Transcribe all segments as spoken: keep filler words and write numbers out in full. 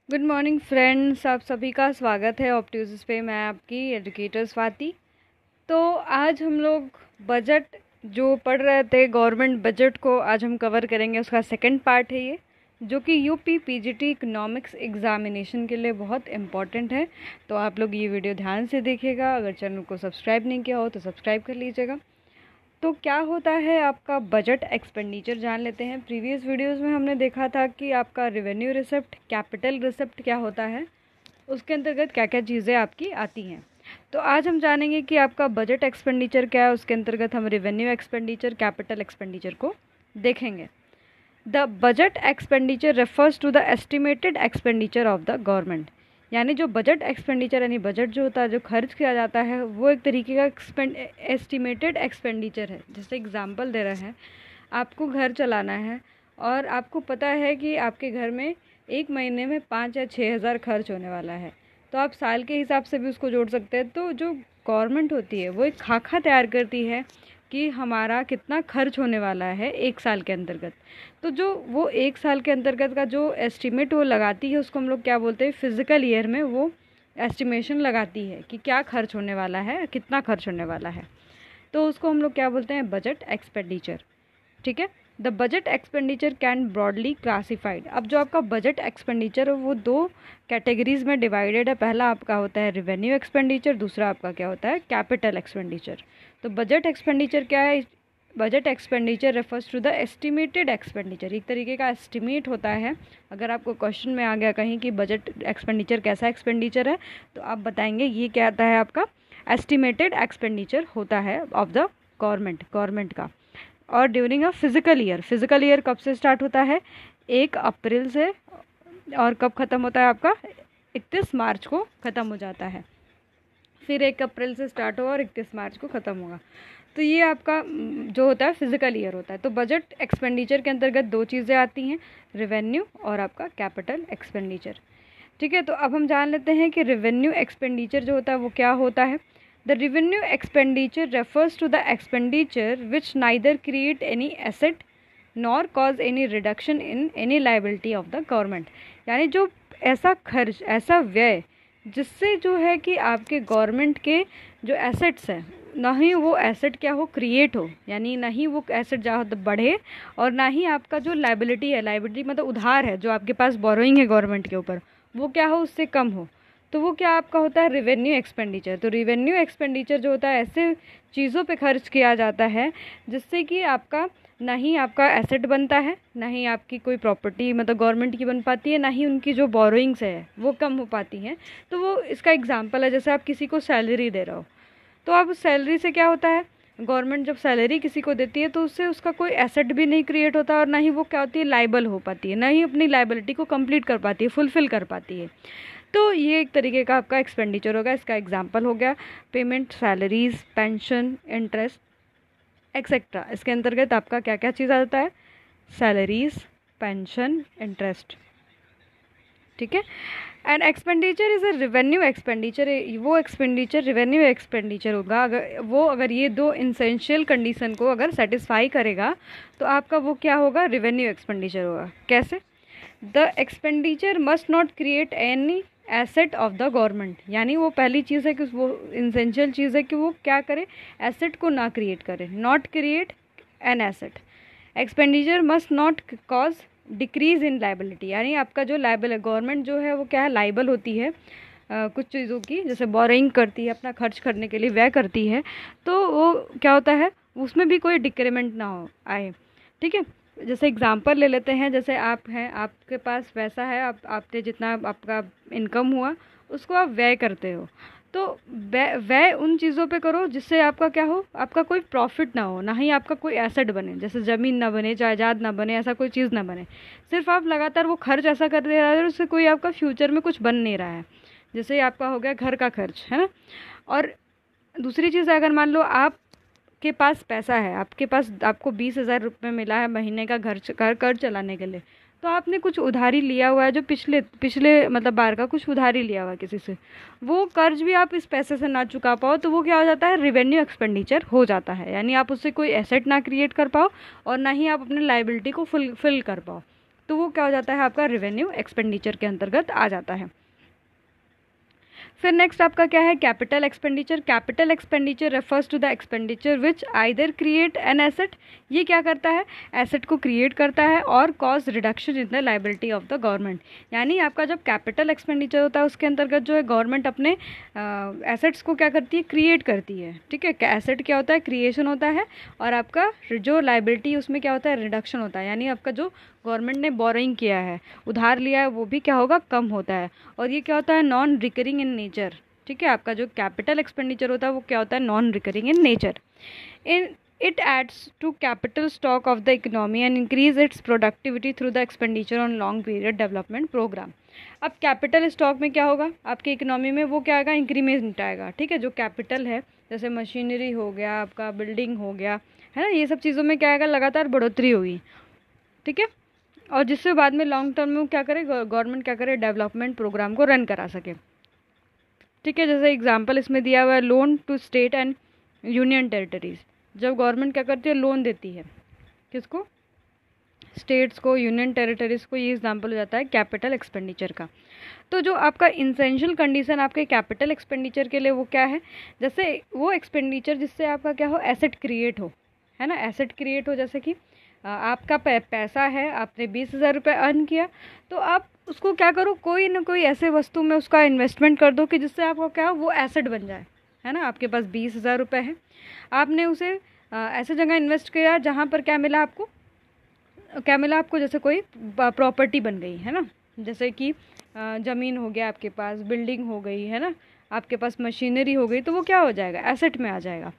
Good morning friends, आप सभी का स्वागत है ऑप्ट्यूज़ पे। मैं आपकी एजुकेटर स्वाति। तो आज हम लोग बजट जो पढ़ रहे थे, गवर्नमेंट बजट को आज हम कवर करेंगे। उसका सेकंड पार्ट है ये, जो कि यूपी पीजीटी इकोनॉमिक्स एग्जामिनेशन के लिए बहुत इम्पॉर्टेंट है। तो आप लोग ये वीडियो ध्यान से देखिएगा। अगर चैनल को सब्सक्राइब नहीं किया हो तो सब्सक्राइब कर लीजिएगा। तो क्या होता है आपका बजट एक्सपेंडिचर, जान लेते हैं। प्रीवियस वीडियोस में हमने देखा था कि आपका रेवेन्यू रिसिप्ट, कैपिटल रिसिप्ट क्या होता है, उसके अंतर्गत क्या क्या चीज़ें आपकी आती हैं। तो आज हम जानेंगे कि आपका बजट एक्सपेंडिचर क्या है। उसके अंतर्गत हम रेवेन्यू एक्सपेंडिचर, कैपिटल एक्सपेंडिचर को देखेंगे। The budget expenditure refers to the estimated expenditure of the government. यानी जो बजट एक्सपेंडिचर यानी बजट जो होता है, जो खर्च किया जाता है, वो एक तरीके का एक्सपेंड एस्टिमेटेड एक्सपेंडिचर है। जैसे एग्जांपल दे रहे हैं, आपको घर चलाना है और आपको पता है कि आपके घर में एक महीने में पाँच या छः हज़ार खर्च होने वाला है, तो आप साल के हिसाब से भी उसको जोड़ सकते हैं। तो जो गवर्नमेंट होती है वो एक खाका तैयार करती है कि हमारा कितना खर्च होने वाला है एक साल के अंतर्गत। तो जो वो एक साल के अंतर्गत का जो एस्टिमेट वो लगाती है, उसको हम लोग क्या बोलते हैं, फिजिकल ईयर में वो एस्टिमेशन लगाती है कि क्या खर्च होने वाला है, कितना खर्च होने वाला है। तो उसको हम लोग क्या बोलते हैं, बजट एक्सपेंडिचर। ठीक है। The budget expenditure can broadly classified. अब जो आपका बजट एक्सपेंडिचर है वो दो कैटेगरीज में डिवाइडेड है। पहला आपका होता है रेवेन्यू एक्सपेंडिचर, दूसरा आपका क्या होता है, कैपिटल एक्सपेंडिचर। तो बजट एक्सपेंडिचर क्या है, budget expenditure refers to the estimated expenditure. एक तरीके का एस्टिमेट होता है। अगर आपको क्वेश्चन में आ गया कहीं कि बजट एक्सपेंडिचर कैसा एक्सपेंडिचर है, तो आप बताएंगे ये क्या आता है, आपका एस्टिमेटेड एक्सपेंडिचर होता है ऑफ द गवर्नमेंट गवर्नमेंट का। और during a physical year, physical year कब से स्टार्ट होता है, एक अप्रैल से, और कब ख़त्म होता है आपका, इकतीस मार्च को ख़त्म हो जाता है। फिर एक अप्रैल से स्टार्ट होगा और इकतीस मार्च को ख़त्म होगा। तो ये आपका जो होता है फिजिकल ईयर होता है। तो बजट एक्सपेंडिचर के अंतर्गत दो चीज़ें आती हैं, रेवेन्यू और आपका कैपिटल एक्सपेंडिचर। ठीक है। तो अब हम जान लेते हैं कि रेवेन्यू एक्सपेंडिचर जो होता है वो क्या होता है। The revenue expenditure refers to the expenditure which neither create any asset nor cause any reduction in any liability of the government. यानी जो ऐसा खर्च, ऐसा व्यय जिससे जो है कि आपके गवर्नमेंट के जो एसेट्स हैं, ना ही वो एसेट क्या हो, क्रिएट हो, यानी ना ही वो एसेट ज़्यादा बढ़े, और ना ही आपका जो लाइबिलिटी है, लाइबिलिटी मतलब उधार है, जो आपके पास बोरोइंग है गवर्नमेंट के ऊपर, वो क्या हो, उससे कम हो। तो वो क्या आपका होता है, रेवेन्यू एक्सपेंडिचर। तो रेवेन्यू एक्सपेंडिचर जो होता है, ऐसे चीज़ों पे खर्च किया जाता है जिससे कि आपका ना ही आपका एसेट बनता है, ना ही आपकी कोई प्रॉपर्टी मतलब गवर्नमेंट की बन पाती है, ना ही उनकी जो बोरोइंग्स है वो कम हो पाती हैं। तो वो इसका एग्जांपल है, जैसे आप किसी को सैलरी दे रहे हो, तो अब सैलरी से क्या होता है, गवर्नमेंट जब सैलरी किसी को देती है तो उससे उसका कोई एसेट भी नहीं क्रिएट होता, और ना ही वो क्या होती है, लाइबल हो पाती है, ना ही अपनी लाइबिलिटी को कंप्लीट कर पाती है, फुलफिल कर पाती है। तो ये एक तरीके का आपका एक्सपेंडिचर होगा। इसका एग्जांपल हो गया payment, salaries, pension, interest etcetera. इसके अंतर्गत आपका क्या क्या चीज़ आता है, सैलरीज, पेंशन, इंटरेस्ट। ठीक है। And expenditure is a revenue expenditure. वो एक्सपेंडिचर रेवेन्यू एक्सपेंडिचर होगा अगर वो अगर ये दो इंसेंशियल कंडीशन को अगर सेटिस्फाई करेगा, तो आपका वो क्या होगा, रेवेन्यू एक्सपेंडिचर होगा। कैसे, the expenditure must not create any asset of the government. यानी वो पहली चीज़ है कि वो इंसेंशियल चीज़ है कि वो क्या करे, एसेट को ना क्रिएट करे, not create an asset. Expenditure must not cause decrease in liability. यानी आपका जो लाइबल है, गवर्नमेंट जो है वो क्या है, लाइबल होती है आ, कुछ चीज़ों की, जैसे बोरिंग करती है, अपना खर्च करने के लिए व्यय करती है, तो वो क्या होता है, उसमें भी कोई डिक्रीमेंट ना हो आए। ठीक है। जैसे एग्जांपल ले लेते हैं, जैसे आप हैं, आपके पास पैसा है, आप आपने जितना आपका इनकम हुआ उसको आप व्यय करते हो, तो व्यय व्यय उन चीज़ों पे करो जिससे आपका क्या हो, आपका कोई प्रॉफिट ना हो, ना ही आपका कोई एसेट बने, जैसे ज़मीन ना बने, जायदाद ना बने, ऐसा कोई चीज़ ना बने। सिर्फ आप लगातार वो खर्च ऐसा कर दे रहे हैं उससे कोई आपका फ्यूचर में कुछ बन नहीं रहा है। जैसे आपका हो गया घर का खर्च, है ना। और दूसरी चीज़, अगर मान लो आप के पास पैसा है, आपके पास आपको बीस हज़ार रुपये मिला है महीने का घर घर घर चलाने के लिए, तो आपने कुछ उधारी लिया हुआ है, जो पिछले पिछले मतलब बार का कुछ उधारी लिया हुआ है किसी से, वो कर्ज भी आप इस पैसे से ना चुका पाओ, तो वो क्या हो जाता है, रेवेन्यू एक्सपेंडिचर हो जाता है। यानी आप उससे कोई एसेट ना क्रिएट कर पाओ और ना ही आप अपने लाइबिलिटी को फुल फिल कर पाओ। तो वो क्या हो जाता है आपका रेवेन्यू एक्सपेंडिचर के अंतर्गत आ जाता है। फिर नेक्स्ट आपका क्या है capital expenditure. Capital expenditure refers to the expenditure which either create an asset, ये क्या करता है एसेट को क्रिएट करता है, और cause reduction in the liability of the government. यानी आपका जब कैपिटल एक्सपेंडिचर होता है उसके अंतर्गत जो है गवर्नमेंट अपने एसेट्स को क्या करती है क्रिएट करती है। ठीक है, एसेट क्या होता है क्रिएशन होता है, और आपका जो लाइबिलिटी उसमें क्या होता है रिडक्शन होता है। यानी आपका जो गवर्नमेंट ने बोरोइंग किया है, उधार लिया है, वो भी क्या होगा कम होता है, और ये क्या होता है नॉन रिकरिंग इन नेचर। ठीक है, आपका जो कैपिटल एक्सपेंडिचर होता है वो क्या होता है non recurring in nature. In it adds to capital stock of the economy and increase its productivity through the expenditure on long period development programme. अब कैपिटल स्टॉक में क्या होगा आपकी इकोनॉमी में, वो क्या आएगा इंक्रीमेंट आएगा। ठीक है, जो कैपिटल है जैसे मशीनरी हो गया, आपका बिल्डिंग हो गया, है ना, ये सब चीज़ों में क्या आएगा लगातार बढ़ोतरी होगी। ठीक है, और जिससे बाद में लॉन्ग टर्म में वो क्या करे गवर्नमेंट क्या करे डेवलपमेंट प्रोग्राम को रन करा सके। ठीक है, जैसे एग्जांपल इसमें दिया हुआ है loan to state and union territories. जब गवर्नमेंट क्या करती है लोन देती है किसको, स्टेट्स को, यूनियन टेरिटरीज को, ये एग्जांपल हो जाता है कैपिटल एक्सपेंडिचर का। तो जो आपका इंसेंशियल कंडीशन आपके कैपिटल एक्सपेंडिचर के लिए वो क्या है, जैसे वो एक्सपेंडिचर जिससे आपका क्या हो एसेट क्रिएट हो, है ना, एसेट क्रिएट हो। जैसे कि आपका पैसा है, आपने बीस हज़ार रुपये अर्न किया, तो आप उसको क्या करो कोई ना कोई ऐसे वस्तु में उसका इन्वेस्टमेंट कर दो कि जिससे आपको क्या हो वो एसेट बन जाए। है ना, आपके पास बीस हज़ार रुपये है, आपने उसे ऐसे जगह इन्वेस्ट किया जहाँ पर क्या मिला आपको, क्या मिला आपको जैसे कोई प्रॉपर्टी बन गई, है ना, जैसे कि ज़मीन हो गया आपके पास, बिल्डिंग हो गई, है ना, आपके पास मशीनरी हो गई, तो वो क्या हो जाएगा एसेट में आ जाएगा।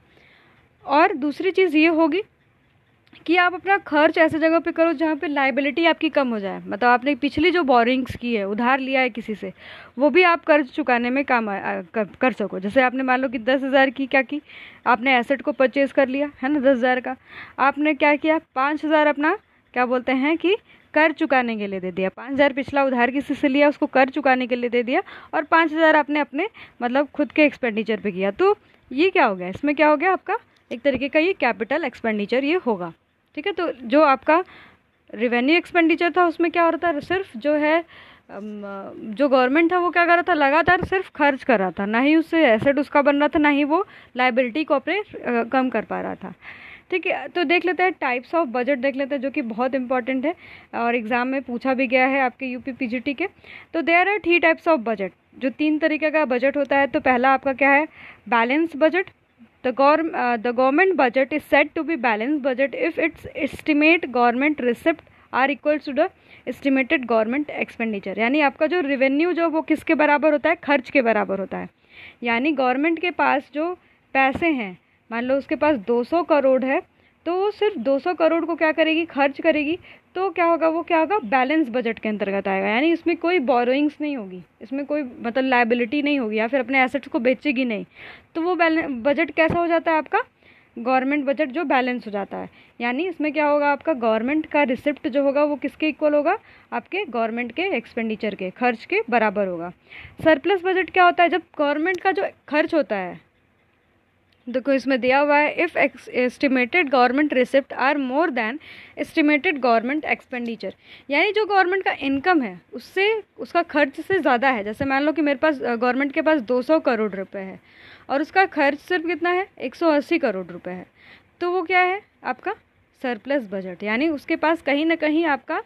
और दूसरी चीज़ ये होगी कि आप अपना खर्च ऐसे जगह पे करो जहाँ पे लाइबिलिटी आपकी कम हो जाए। मतलब आपने पिछली जो बोरिंग्स की है, उधार लिया है किसी से, वो भी आप कर्ज चुकाने में काम आ, कर, कर सको। जैसे आपने मान लो कि दस हज़ार की क्या की, आपने एसेट को परचेज़ कर लिया, है ना, दस हज़ार का, आपने क्या किया पाँच हज़ार अपना क्या बोलते हैं कि कर चुकाने के लिए दे दिया। पाँच हज़ार पिछला उधार किसी से लिया, उसको कर चुकाने के लिए दे दिया, और पाँच हज़ार आपने अपने मतलब खुद के एक्सपेंडिचर पे किया। तो ये क्या हो गया, इसमें क्या हो गया आपका एक तरीके का ये कैपिटल एक्सपेंडिचर ये होगा। ठीक है, तो जो आपका रेवेन्यू एक्सपेंडिचर था उसमें क्या हो रहा था, सिर्फ जो है जो गवर्नमेंट था वो क्या कर रहा था लगातार सिर्फ खर्च कर रहा था, ना ही उससे एसेट उसका बन रहा था, ना ही वो लाइबिलिटी को अपने कम कर पा रहा था। ठीक है, तो देख लेते हैं टाइप्स ऑफ बजट देख लेते हैं जो कि बहुत इंपॉर्टेंट है और एग्ज़ाम में पूछा भी गया है आपके यूपी पीजीटी के। तो there are three types of budget, जो तीन तरीके का बजट होता है। तो पहला आपका क्या है balance budget. The, gov- uh, the government budget is said to be balanced budget if its estimate government receipt are equal to the estimated government expenditure। यानी आपका जो रेवेन्यू जो वो किसके बराबर होता है, खर्च के बराबर होता है। यानी गवर्नमेंट के पास जो पैसे हैं, मान लो उसके पास दो सौ करोड़ है, तो वो सिर्फ दो सौ करोड़ को क्या करेगी खर्च करेगी, तो क्या होगा वो क्या होगा बैलेंस बजट के अंतर्गत आएगा। यानी इसमें कोई बोरोइंग्स नहीं होगी, इसमें कोई मतलब लायबिलिटी नहीं होगी, या फिर अपने एसेट्स को बेचेगी नहीं, तो वो बैलेंस बजट कैसा हो जाता है आपका गवर्नमेंट बजट जो बैलेंस हो जाता है। यानी इसमें क्या होगा आपका गवर्नमेंट का रिसिप्ट जो होगा वो किसके इक्वल होगा, आपके गवर्नमेंट के एक्सपेंडिचर के खर्च के बराबर होगा। सरप्लस बजट क्या होता है, जब गवर्नमेंट का जो खर्च होता है, देखो इसमें दिया हुआ है if estimated government receipt are more than estimated government expenditure. यानी जो गवर्नमेंट का इनकम है उससे उसका खर्च से ज़्यादा है। जैसे मान लो कि मेरे पास गवर्नमेंट के पास दो सौ करोड़ रुपए है और उसका खर्च सिर्फ कितना है एक सौ अस्सी करोड़ रुपए है, तो वो क्या है आपका सरप्लस बजट। यानी उसके पास कहीं ना कहीं आपका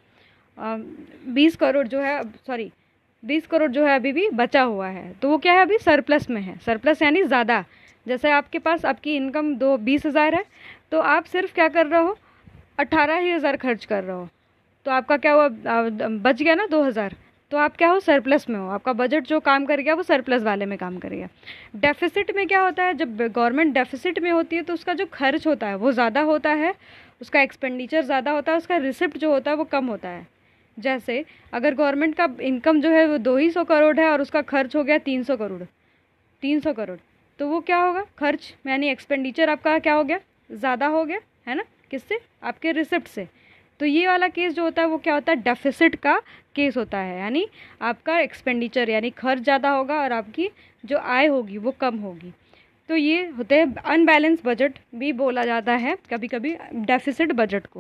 बीस करोड़ जो है सॉरी बीस करोड़ जो है अभी भी बचा हुआ है, तो वो क्या है अभी सरप्लस में है। सरप्लस यानी ज़्यादा। जैसे आपके पास आपकी इनकम दो बीस हज़ार है, तो आप सिर्फ क्या कर रहे हो अट्ठारह ही हज़ार खर्च कर रहे हो, तो आपका क्या हुआ बच गया ना दो हज़ार, तो आप क्या हो सरप्लस में हो। आपका बजट जो काम करेगा वो सरप्लस वाले में काम करेगा। डेफिसिट में क्या होता है, जब गवर्नमेंट डेफिसिट में होती है तो उसका जो खर्च होता है वो ज़्यादा होता है, उसका एक्सपेंडिचर ज़्यादा होता है, उसका रिसिप्ट जो होता है वो कम होता है। जैसे अगर गवर्नमेंट का इनकम जो है वो दो ही सौ करोड़ है और उसका खर्च हो गया तीन सौ करोड़ तीन सौ करोड़, तो वो क्या होगा खर्च यानी एक्सपेंडिचर आपका क्या हो गया ज़्यादा हो गया, है ना, किससे आपके रिसिप्ट से। तो ये वाला केस जो होता है वो क्या होता है डेफिसिट का केस होता है। यानी आपका एक्सपेंडिचर यानी खर्च ज़्यादा होगा और आपकी जो आय होगी वो कम होगी। तो ये होते हैं अनबैलेंस बजट भी बोला जाता है कभी कभी डेफिसिट बजट को।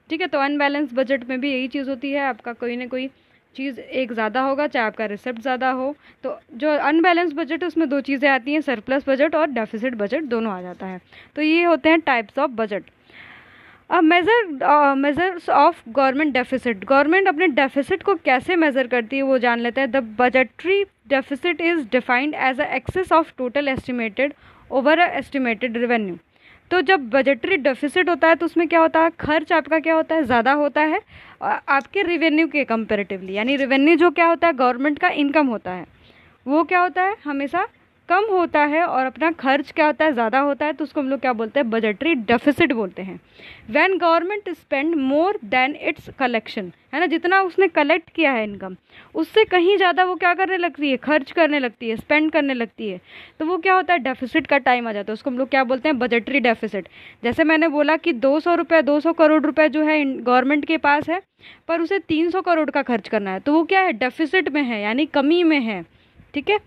ठीक है। तो अनबैलेंस बजट में भी यही चीज़ होती है, आपका कोई ना कोई चीज़ एक ज़्यादा होगा, चाहे आपका रिसिप्ट ज़्यादा हो। तो जो अनबैलेंस बजट है उसमें दो चीज़ें आती हैं, सरप्लस बजट और डेफिसिट बजट, दोनों आ जाता है। तो ये होते हैं टाइप्स ऑफ बजट। अब measure measures of government deficit, government अपने डेफिसिट को कैसे मेज़र करती है वो जान लेते हैं। The budgetary deficit is defined as a excess of total estimated over a estimated revenue. तो जब बजटरी डेफिसिट होता है तो उसमें क्या होता है, खर्च आपका क्या होता है, ज़्यादा होता है आपके रेवेन्यू के कंपेरेटिवली। यानी रेवेन्यू जो क्या होता है, गवर्नमेंट का इनकम होता है, वो क्या होता है, हमेशा कम होता है और अपना खर्च क्या होता है, ज़्यादा होता है। तो उसको हम लोग क्या बोलते हैं, बजटरी डेफिसिट बोलते हैं। When government spend more than its collection, है ना, जितना उसने कलेक्ट किया है इनकम, उससे कहीं ज़्यादा वो क्या करने लगती है, खर्च करने लगती है, स्पेंड करने लगती है। तो वो क्या होता है, डेफिसिट का टाइम आ जाता है, उसको हम लोग क्या बोलते हैं, बजटरी डेफिसिट। जैसे मैंने बोला कि दो सौ रुपये दो सौ करोड़ रुपए जो है गवर्नमेंट के पास है, पर उसे तीन सौ करोड़ का खर्च करना है, तो वो क्या है, डेफिसिट में है, यानी कमी में है। ठीक है।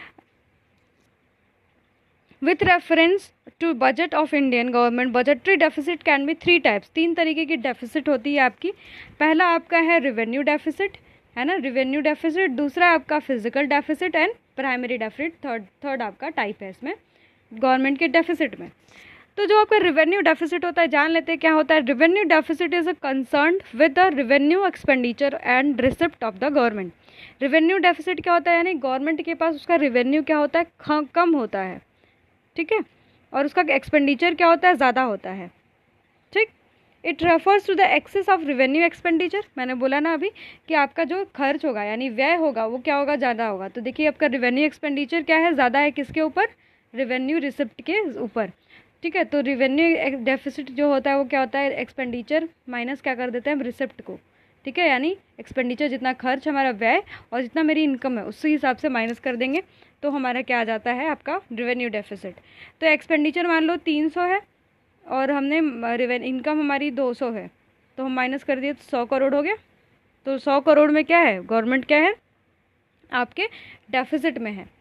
With reference to budget of Indian government, budgetary deficit can be three types, तीन तरीके की डेफिसिट होती है आपकी। पहला आपका है रेवेन्यू डेफिसिट, है ना, रेवेन्यू डेफिसिट। दूसरा आपका physical deficit and primary deficit, third third आपका टाइप है इसमें गवर्नमेंट के डेफिसिट में। तो जो आपका रेवेन्यू डेफिसिट होता है, जान लेते हैं क्या होता है। Revenue deficit is a concern with the revenue expenditure and receipt of the government. Revenue deficit क्या होता है, यानी गवर्नमेंट के पास उसका रेवेन्यू क्या होता है, कम होता है। ठीक है। और उसका एक्सपेंडिचर क्या होता है, ज़्यादा होता है। ठीक। It refers to the excess of revenue expenditure, मैंने बोला ना अभी कि आपका जो खर्च होगा यानी व्यय होगा वो क्या होगा, ज़्यादा होगा। तो देखिए आपका रेवेन्यू एक्सपेंडिचर क्या है, ज़्यादा है किसके ऊपर, रेवेन्यू रिसिप्ट के ऊपर। ठीक है। तो रेवेन्यू डेफिसिट जो होता है वो क्या होता है, एक्सपेंडिचर माइनस क्या कर देते हैं हम, रिसिप्ट को। ठीक है। यानी एक्सपेंडिचर जितना खर्च हमारा व्यय और जितना मेरी इनकम है उसी हिसाब से माइनस कर देंगे, तो हमारा क्या आ जाता है, आपका रेवेन्यू डेफिसिट। तो एक्सपेंडिचर मान लो तीन सौ है और हमने रेवेन्यू इनकम हमारी दो सौ है, तो हम माइनस कर दिए तो सौ करोड़ हो गया। तो सौ करोड़ में क्या है, गवर्नमेंट क्या है, आपके डेफिसिट में है।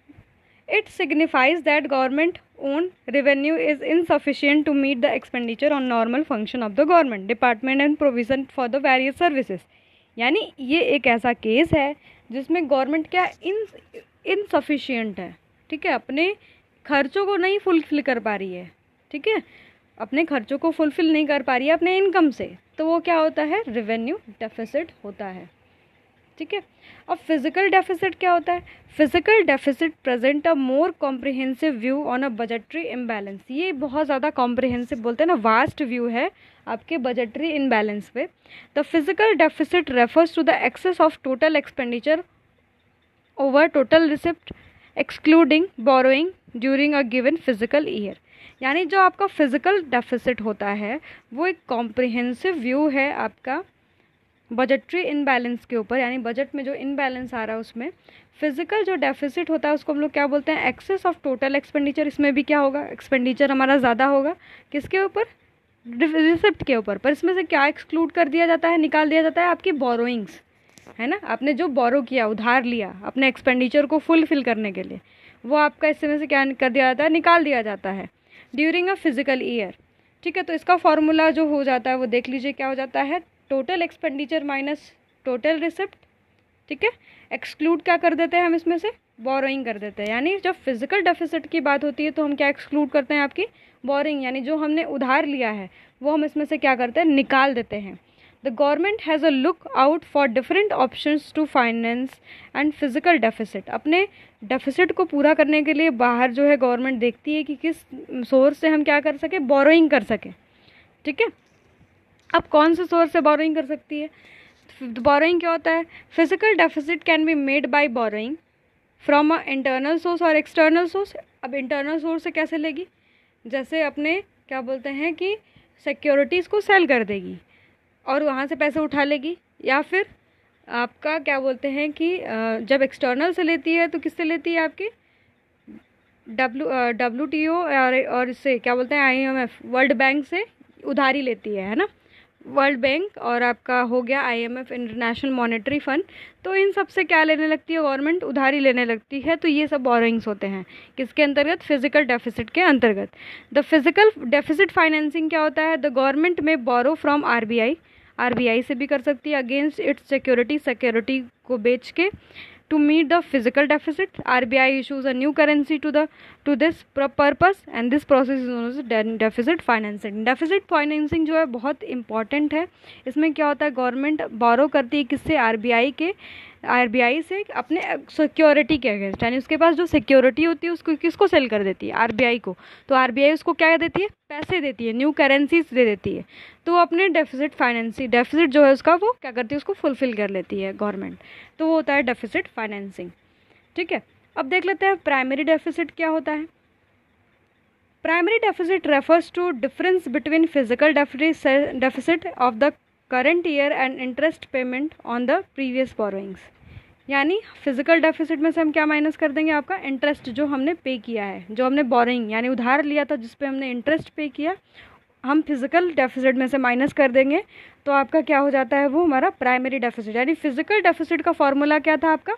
It signifies that government own revenue is insufficient to meet the expenditure on normal function of the government department and provision for the various services. यानी ये एक ऐसा केस है जिसमें गवर्नमेंट क्या इन इनसफिशिएंट है। ठीक है। अपने खर्चों को नहीं फुलफिल कर पा रही है। ठीक है। अपने खर्चों को फुलफिल नहीं कर पा रही है अपने इनकम से, तो वो क्या होता है, रेवेन्यू डेफिसिट होता है। ठीक है। अब फिजिकल डेफिसिट क्या होता है, physical deficit present a more comprehensive view on a budgetary imbalance. ये बहुत ज़्यादा कॉम्प्रिहेंसिव बोलते हैं ना, वास्ट व्यू है आपके बजटरी इम्बैलेंस पे। The physical deficit refers to the excess of total expenditure over total receipt excluding borrowing during a given physical year. यानी जो आपका फिजिकल डेफिसिट होता है वो एक कॉम्प्रिहेंसिव व्यू है आपका बजटरी इनबैलेंस के ऊपर, यानी बजट में जो इनबैलेंस आ रहा है उसमें फिजिकल जो डेफिसिट होता है उसको हम लोग क्या बोलते हैं, एक्सेस ऑफ टोटल एक्सपेंडिचर। इसमें भी क्या होगा, एक्सपेंडिचर हमारा ज़्यादा होगा किसके ऊपर, रिसिप्ट के ऊपर। पर इसमें से क्या एक्सक्लूड कर दिया जाता है, निकाल दिया जाता है, आपकी बोरोइंग्स, है ना, आपने जो बोरो किया, उधार लिया अपने एक्सपेंडिचर को फुलफिल करने के लिए, वो आपका इसमें से क्या कर दिया जाता है, निकाल दिया जाता है ड्यूरिंग अ फिजिकल ईयर। ठीक है। तो इसका फॉर्मूला जो हो जाता है वो देख लीजिए क्या हो जाता है, total expenditure minus total receipt. ठीक है। एक्सक्लूड क्या कर देते हैं हम इसमें से, बोरोइंग कर देते हैं। यानी जब फिजिकल डेफिसिट की बात होती है तो हम क्या एक्सक्लूड करते हैं, आपकी बोरोइंग, यानी जो हमने उधार लिया है वो हम इसमें से क्या करते हैं, निकाल देते हैं। The government has a look out for different options to finance and physical deficit. अपने डेफिसिट को पूरा करने के लिए बाहर जो है गवर्नमेंट देखती है कि किस सोर्स से हम क्या कर सके, बोरोइंग कर सके। ठीक है। अब कौन से सोर्स से बोरोइंग कर सकती है, बोरोइंग क्या होता है, physical deficit can be made by borrowing from a internal source और एक्सटर्नल सोर्स। अब इंटरनल सोर्स से कैसे लेगी, जैसे अपने क्या बोलते हैं कि सिक्योरिटीज़ को सेल कर देगी और वहाँ से पैसे उठा लेगी, या फिर आपका क्या बोलते हैं कि जब एक्सटर्नल से लेती है तो किससे लेती है, आपके डब्ल्यू डब्ल्यू टी ओ और और इससे क्या बोलते हैं I M F, world bank से उधारी लेती है है ना, वर्ल्ड बैंक और आपका हो गया आईएमएफ, इंटरनेशनल मॉनेटरी फंड। तो इन सब से क्या लेने लगती है गवर्नमेंट? उधारी लेने लगती है। तो ये सब बोरोइंग्स होते हैं किसके अंतर्गत? फिजिकल डेफिसिट के अंतर्गत। द फिजिकल डेफिसिट फाइनेंसिंग क्या होता है? द गवर्नमेंट में बोरो फ्रॉम आरबीआई, आरबीआई से भी कर सकती है, अगेंस्ट इट्स सिक्योरिटी, सिक्योरिटी को बेच के, to meet the physical deficit. R B I issues a new currency to the to this purpose and this process is known as deficit financing. Deficit financing जो है बहुत important है। इसमें क्या होता है? गवर्नमेंट बोरो करती है किससे? आरबीआई के, आरबीआई से अपने सिक्योरिटी के अगेंस्ट, यानी उसके पास जो सिक्योरिटी होती है उसको किसको सेल कर देती है? आरबीआई को। तो आरबीआई उसको क्या देती है? पैसे देती है, न्यू करेंसीज दे देती है। तो अपने डेफिसिट फाइनेंसिंग, डेफिसिट जो है उसका वो क्या करती है? उसको फुलफिल कर लेती है गवर्नमेंट। तो वो होता है डेफिसिट फाइनेंसिंग। ठीक है, अब देख लेते हैं प्राइमरी डेफिसिट क्या होता है। Primary deficit refers to difference between physical deficit of the current year and interest payment on the previous borrowings. यानी फिजिकल डेफिसिट में से हम क्या माइनस कर देंगे? आपका इंटरेस्ट जो हमने पे किया है, जो हमने बोरोइंग यानी उधार लिया था जिस पे हमने इंटरेस्ट पे किया, हम फिजिकल डेफिसिट में से माइनस कर देंगे। तो आपका क्या हो जाता है? वो हमारा प्राइमरी डेफिसिट। यानी फिजिकल डेफिसिट का फॉर्मूला क्या था आपका?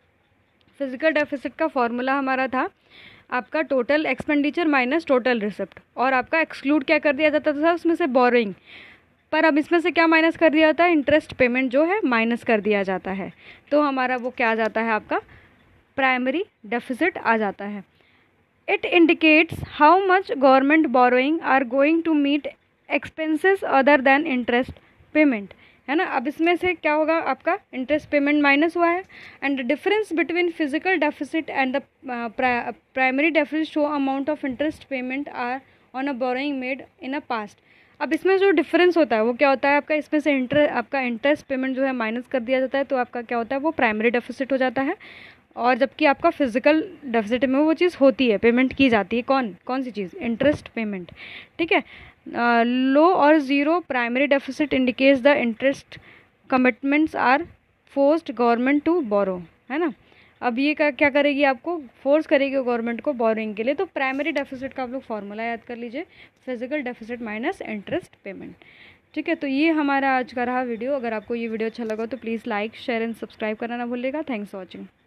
फिजिकल डेफिसिट का फॉर्मूला हमारा था आपका total expenditure minus total receipt, और आपका एक्सक्लूड क्या कर दिया जाता था उसमें से? बोरोइंग। पर अब इसमें से क्या माइनस कर दिया जाता है? इंटरेस्ट पेमेंट जो है माइनस कर दिया जाता है। तो हमारा वो क्या आ जाता है? आपका प्राइमरी डेफिसिट आ जाता है। It indicates how much government borrowing are going to meet expenses other than interest payment, है ना। अब इसमें से क्या होगा? आपका इंटरेस्ट पेमेंट माइनस हुआ है। And difference between physical deficit and the primary deficit show amount of interest payment are on a borrowing made in a past. अब इसमें जो डिफरेंस होता है वो क्या होता है आपका? इसमें से इंटर आपका इंटरेस्ट पेमेंट जो है माइनस कर दिया जाता है। तो आपका क्या होता है? वो प्राइमरी डेफिसिट हो जाता है। और जबकि आपका फिजिकल डेफिसिट में वो चीज़ होती है, पेमेंट की जाती है। कौन कौन सी चीज़? Interest payment. ठीक है, लो और zero primary deficit indicates the interest commitments are forced government to borrow, है ना। अब ये क्या क्या करेगी? आपको फोर्स करेगी गवर्नमेंट को बोरिंग के लिए। तो प्राइमरी डेफिसिट का आप लोग फॉर्मूला याद कर लीजिए, physical deficit minus interest payment. ठीक है, तो ये हमारा आज का रहा वीडियो। अगर आपको ये वीडियो अच्छा लगा तो please like, share and subscribe करना ना भूलिएगा। Thanks for watching.